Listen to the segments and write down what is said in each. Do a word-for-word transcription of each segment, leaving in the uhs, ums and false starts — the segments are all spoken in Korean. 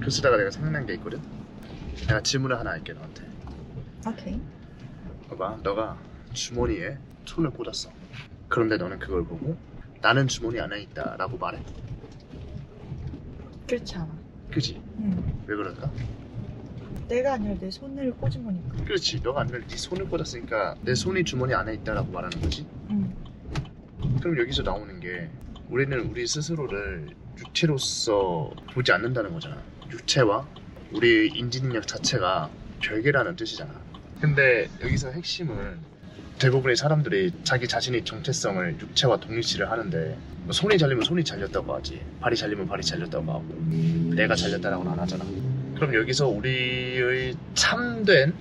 그 쓰다가 내가 생각난 게 있거든. 내가 질문을 하나 할게 너한테. 오케이. 봐봐, 너가 주머니에 손을 꽂았어. 그런데 너는 그걸 보고 나는 주머니 안에 있다 라고 말해. 그렇지 않아. 그지? 응. 왜 그럴까? 내가 아니라 내 손을 꽂은 거니까. 그렇지. 너가 아니라 네 손을 꽂았으니까 내 손이 주머니 안에 있다라고 말하는 거지. 응. 그럼 여기서 나오는 게 우리는 우리 스스로를 육체로서 보지 않는다는 거잖아. 육체와 우리 인지능력 자체가 별개라는 뜻이잖아. 근데 여기서 핵심은 대부분의 사람들이 자기 자신의 정체성을 육체와 동일시를 하는데 뭐 손이 잘리면 손이 잘렸다고 하지, 발이 잘리면 발이 잘렸다고 하고, 내가 잘렸다라고는 안 하잖아. 그럼 여기서 우리의 참된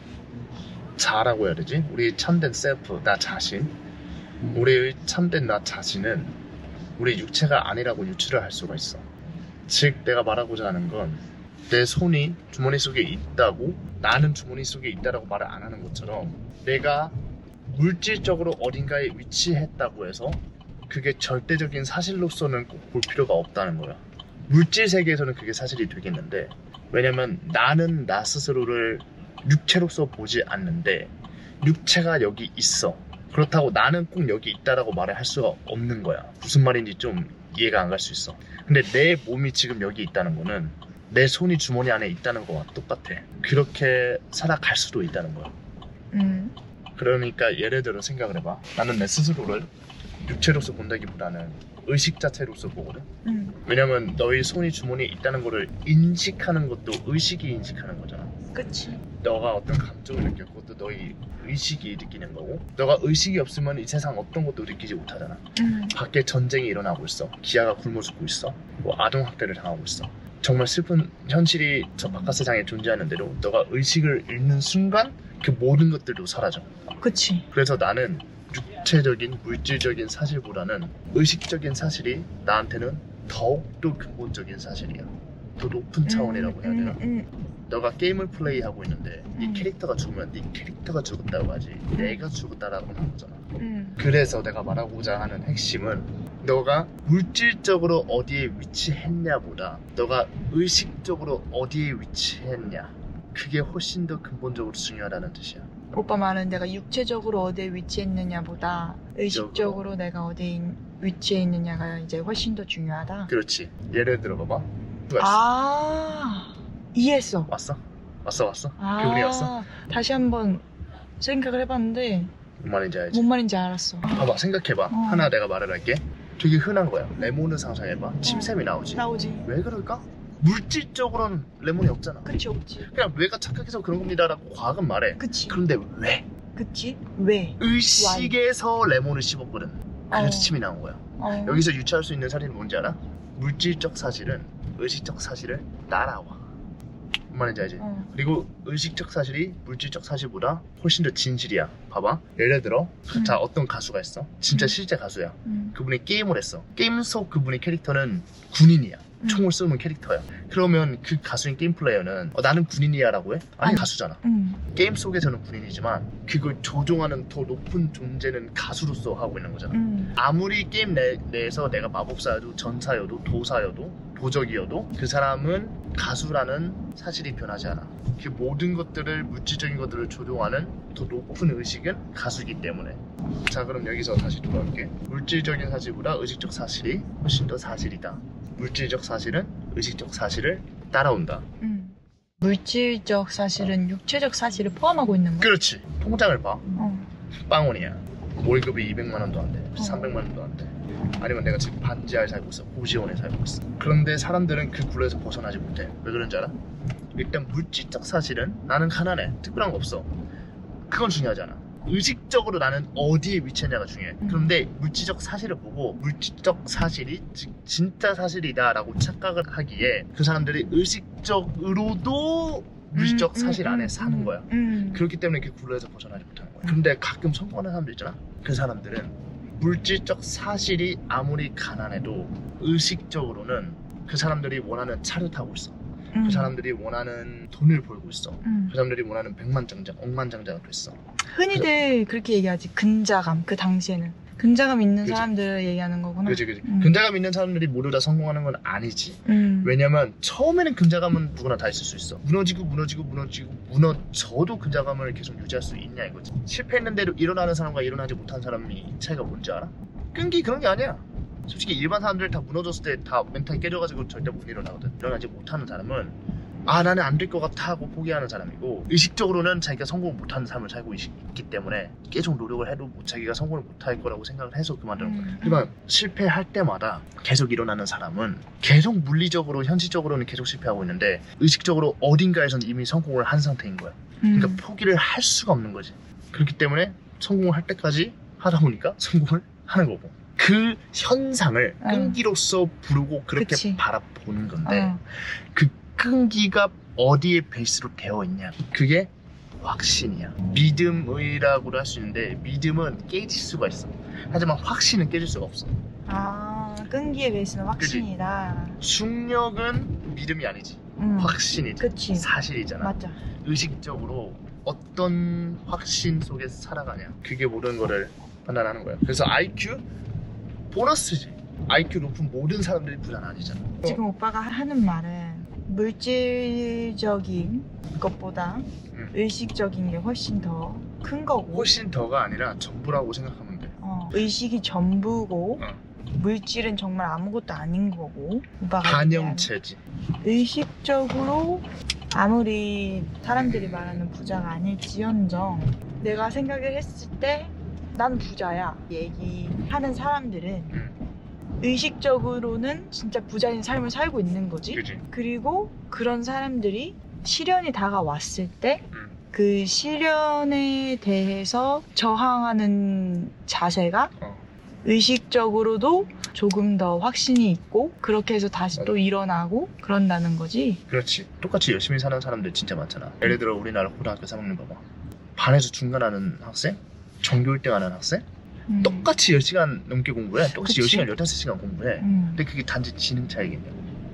자라고 해야 되지? 우리 참된 셀프, 나 자신, 우리의 참된 나 자신은 우리 육체가 아니라고 유추를 할 수가 있어. 즉 내가 말하고자 하는 건 내 손이 주머니 속에 있다고 나는 주머니 속에 있다라고 말을 안 하는 것처럼 내가 물질적으로 어딘가에 위치했다고 해서 그게 절대적인 사실로서는 꼭 볼 필요가 없다는 거야. 물질 세계에서는 그게 사실이 되겠는데, 왜냐면 나는 나 스스로를 육체로서 보지 않는데 육체가 여기 있어. 그렇다고 나는 꼭 여기 있다라고 말을 할 수가 없는 거야. 무슨 말인지 좀 이해가 안 갈 수 있어. 근데 내 몸이 지금 여기 있다는 거는 내 손이 주머니 안에 있다는 거와 똑같아. 그렇게 살아갈 수도 있다는 거야. 음. 그러니까 예를 들어 생각을 해봐. 나는 내 스스로를 육체로서 본다기보다는 의식 자체로서 보거든. 음. 왜냐면 너의 손이 주머니에 있다는 거를 인식하는 것도 의식이 인식하는 거잖아. 그치. 너가 어떤 감정을 느껴, 그것도 너의 의식이 느끼는 거고, 너가 의식이 없으면 이 세상 어떤 것도 느끼지 못하잖아. 음. 밖에 전쟁이 일어나고 있어. 기아가 굶어 죽고 있어. 뭐 아동학대를 당하고 있어. 정말 슬픈 현실이 저 바깥 세상에 존재하는 대로 너가 의식을 잃는 순간 그 모든 것들도 사라져. 그치. 그래서 나는 육체적인 물질적인 사실보다는 의식적인 사실이 나한테는 더욱더 근본적인 사실이야. 더 높은 차원이라고 해야 되나? 음, 음, 너가 게임을 플레이하고 있는데 네 음. 캐릭터가 죽으면 네 캐릭터가 죽었다고 하지, 내가 죽었다라고 하는 거잖아. 음. 그래서 내가 말하고자 하는 핵심은 너가 물질적으로 어디에 위치했냐보다 너가 의식적으로 어디에 위치했냐, 그게 훨씬 더 근본적으로 중요하다는 뜻이야. 오빠 말은 내가 육체적으로 어디에 위치했느냐보다 의식적으로 내가 어디에 위치해 있느냐가 이제 훨씬 더 중요하다. 그렇지. 예를 들어 봐봐. 아, 이해했어. 왔어? 왔어 왔어? 아, 기분이 왔어? 다시 한번 생각을 해봤는데 뭔 말인지 알지? 뭔 말인지 알았어. 봐봐, 생각해봐. 어. 하나 내가 말을 할게. 되게 흔한 거야. 레몬을 상상해봐. 침샘이 나오지. 나오지. 왜 그럴까? 물질적으로는 레몬이 없잖아. 그치, 없지. 그냥 뇌가 착각해서 그런 겁니다라고 과학은 말해. 그치. 그런데 왜? 그치? 왜? 의식에서 레몬을 씹었거든. 그래서 어. 침이 나온 거야. 어. 여기서 유추할 수 있는 사실은 뭔지 알아? 물질적 사실은 의식적 사실을 따라와. 뭔 말인지 알지? 어. 그리고 의식적 사실이 물질적 사실보다 훨씬 더 진실이야. 봐봐. 예를 들어 음. 자, 어떤 가수가 있어. 진짜 음. 실제 가수야. 음. 그분이 게임을 했어. 게임 속 그분의 캐릭터는 군인이야. 음. 총을 쏘는 캐릭터야. 그러면 그 가수인 게임 플레이어는 어, 나는 군인이야 라고 해? 아니, 아니. 가수잖아. 음. 게임 속에서는 군인이지만 그걸 조종하는 더 높은 존재는 가수로서 하고 있는 거잖아. 음. 아무리 게임 내, 내에서 내가 마법사여도 전사여도 도사여도 도적이어도 그 사람은 가수라는 사실이 변하지 않아. 그 모든 것들을, 물질적인 것들을 조종하는 더 높은 의식은 가수이기 때문에. 자, 그럼 여기서 다시 돌아올게. 물질적인 사실보다 의식적 사실이 훨씬 더 사실이다. 물질적 사실은 의식적 사실을 따라온다. 음. 물질적 사실은 육체적 사실을 포함하고 있는 거야. 그렇지. 통장을 봐. 어. 빵원이야. 월급이 이백만 원도 안 돼. 삼백만 원도 안 돼. 아니면 내가 지금 반지하에 살고 있어. 고시원에 살고 있어. 그런데 사람들은 그 굴레에서 벗어나지 못해. 왜 그런지 알아? 일단 물질적 사실은 나는 가난해. 특별한 거 없어. 그건 중요하지 않아. 의식적으로 나는 어디에 위치했냐가 중요해. 음. 그런데 물질적 사실을 보고 물질적 사실이 즉 진짜 사실이다 라고 착각을 하기에 그 사람들이 의식적으로도 물질적 음, 사실 음, 안에 음, 사는 음, 거야. 음. 그렇기 때문에 그 굴레에서 벗어나지 못하는 거야. 근데 가끔 성공하는 사람들 있잖아. 그 사람들은 물질적 사실이 아무리 가난해도 의식적으로는 그 사람들이 원하는 차를 타고 있어. 음. 그 사람들이 원하는 돈을 벌고 있어. 음. 그 사람들이 원하는 백만장자, 억만장자가 됐어. 흔히들 그렇게 얘기하지. 근자감, 그 당시에는. 근자감 있는 그치. 사람들을 얘기하는 거구나. 그지 그지. 음. 근자감 있는 사람들이 모두 다 성공하는 건 아니지. 음. 왜냐면 처음에는 근자감은 누구나 다 있을 수 있어. 무너지고 무너지고 무너지고 무너져도 근자감을 계속 유지할 수 있냐 이거지. 실패했는데도 일어나는 사람과 일어나지 못한 사람이 차이가 뭔지 알아? 끈기 그런 게 아니야. 솔직히 일반 사람들 다 무너졌을 때 다 멘탈이 깨져가지고 절대 못 일어나거든. 일어나지 못하는 사람은 아 나는 안 될 것 같아 하고 포기하는 사람이고, 의식적으로는 자기가 성공을 못하는 삶을 살고 있기 때문에 계속 노력을 해도 자기가 성공을 못할 거라고 생각을 해서 그만두는 거야. 음. 하지만 실패할 때마다 계속 일어나는 사람은 계속 물리적으로 현실적으로는 계속 실패하고 있는데 의식적으로 어딘가에선 이미 성공을 한 상태인 거야. 그러니까 음. 포기를 할 수가 없는 거지. 그렇기 때문에 성공을 할 때까지 하다 보니까 성공을 하는 거고, 그 현상을 응. 끈기로서 부르고 그렇게 그치. 바라보는 건데 어. 그 끈기가 어디에 베이스로 되어 있냐, 그게 확신이야. 믿음이라고도 할 수 있는데 믿음은 깨질 수가 있어. 하지만 확신은 깨질 수가 없어. 아, 끈기의 베이스는 확신이다. 숙력은 믿음이 아니지. 음. 확신이지. 그치. 사실이잖아. 맞아. 의식적으로 어떤 확신 속에 살아가냐, 그게 모든 거를 판단하는 거야. 그래서 아이큐 보너스지. 아이큐 높은 모든 사람들이 부자는 아니잖아. 지금 오빠가 하는 말은 물질적인 것보다 응. 의식적인 게 훨씬 더 큰 거고, 훨씬 더가 아니라 전부라고 생각하면 돼. 어, 의식이 전부고 어. 물질은 정말 아무것도 아닌 거고, 오빠가 반영체지. 얘기하는 의식적으로 아무리 사람들이 말하는 부자가 아닐지언정 내가 생각을 했을 때 난 부자야 얘기하는 사람들은 응. 의식적으로는 진짜 부자인 삶을 살고 있는 거지. 그지? 그리고 그런 사람들이 시련이 다가왔을 때 응. 그 시련에 대해서 저항하는 자세가 어. 의식적으로도 조금 더 확신이 있고, 그렇게 해서 다시 또 맞아. 일어나고 그런다는 거지. 그렇지. 똑같이 열심히 사는 사람들 진짜 많잖아. 예를 들어 우리나라 고등학교 삼 학년 봐봐. 반에서 중간하는 학생, 전교 일 등 하는 학생, 음. 똑같이 열 시간 넘게 공부해. 똑같이 그치. 열 시간, 열다섯 시간 공부해. 음. 근데 그게 단지 지능 차이겠냐고.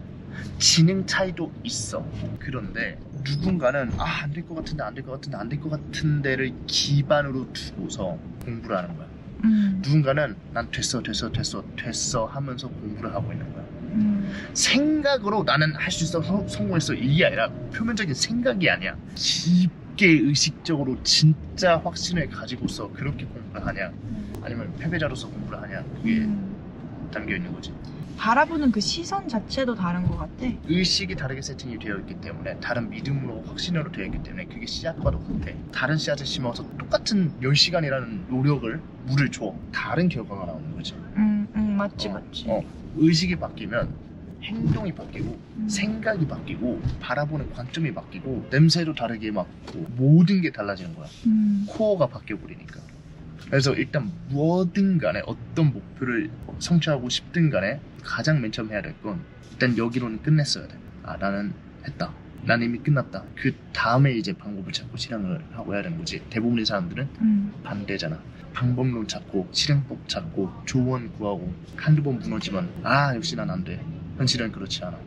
지능 차이도 있어. 그런데 누군가는 아, 안 될 것 같은데 안 될 것 같은데 안 될 것 같은데를 기반으로 두고서 공부를 하는 거야. 음. 누군가는 난 됐어 됐어 됐어 됐어 하면서 공부를 하고 있는 거야. 음. 생각으로 나는 할 수 있어, 성- 성공했어, 이게 아니라 표면적인 생각이 아니야. 깊게 의식적으로 진짜 확신을 가지고서 그렇게 공부를 하냐, 아니면 패배자로서 공부를 하냐, 그게 음. 담겨 있는 거지. 바라보는 그 시선 자체도 다른 것 같아. 의식이 다르게 세팅이 되어 있기 때문에, 다른 믿음으로 확신으로 되어 있기 때문에 그게 씨앗과도 같아. 다른 씨앗을 심어서 똑같은 열 시간이라는 노력을 물을 줘, 다른 결과가 나오는 거지. 음, 음, 맞지, 어, 맞지. 어, 의식이 바뀌면 행동이 바뀌고 음. 생각이 바뀌고 바라보는 관점이 바뀌고 냄새도 다르게 맡고 모든 게 달라지는 거야. 음. 코어가 바뀌어 버리니까. 그래서 일단 뭐든 간에 어떤 목표를 성취하고 싶든 간에 가장 맨 처음 해야 될 건 일단 여기로는 끝냈어야 돼. 아, 나는 했다. 난 이미 끝났다. 그 다음에 이제 방법을 찾고 실행을 하고 해야 되는 거지. 대부분의 사람들은 음. 반대잖아. 방법론 찾고 실행법 찾고 조언 구하고 한두 번 무너지면 아, 역시 난 안 돼. 현실은 그렇지 않아.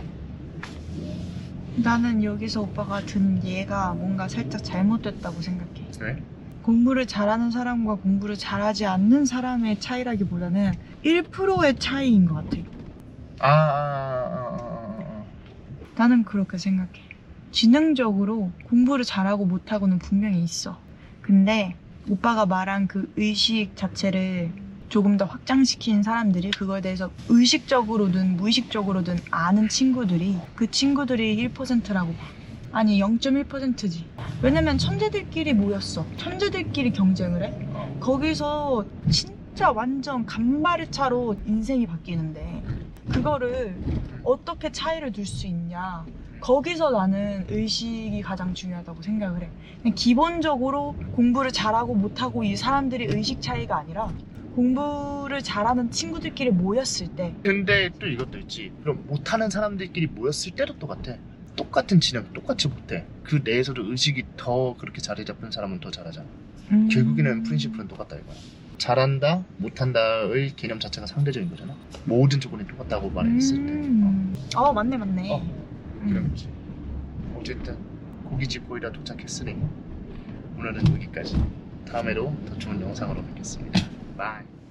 나는 여기서 오빠가 든 예가 뭔가 살짝 잘못됐다고 생각해. 왜? 공부를 잘하는 사람과 공부를 잘하지 않는 사람의 차이라기보다는 일 퍼센트의 차이인 것 같아. 아, 아, 아, 아, 아. 나는 그렇게 생각해. 지능적으로 공부를 잘하고 못하고는 분명히 있어. 근데 오빠가 말한 그 의식 자체를 조금 더 확장시킨 사람들이, 그거에 대해서 의식적으로든 무의식적으로든 아는 친구들이, 그 친구들이 일 퍼센트라고 봐. 아니 영 점 일 퍼센트지. 왜냐면 천재들끼리 모였어. 천재들끼리 경쟁을 해. 어. 거기서 진짜 완전 간발의 차로 인생이 바뀌는데 그거를 어떻게 차이를 둘 수 있냐. 거기서 나는 의식이 가장 중요하다고 생각을 해. 그냥 기본적으로 공부를 잘하고 못하고 이 사람들이 의식 차이가 아니라 공부를 잘하는 친구들끼리 모였을 때. 근데 또 이것도 있지. 그럼 못하는 사람들끼리 모였을 때도 똑같아. 똑같은 지능, 똑같이 못해. 그 내에서도 의식이 더 그렇게 자리 잡은 사람은 더 잘하잖아. 음... 결국에는 프린시플은 똑같다 이거야. 잘한다, 못한다의 개념 자체가 상대적인 거잖아. 모든 조건이 똑같다고 말했을 때. 음... 어. 어 맞네 맞네. 어. 음. 그런 거지. 어쨌든 고깃집 거의 다 도착했으니 오늘은 여기까지. 다음에도 더 좋은 영상으로 뵙겠습니다. 바이.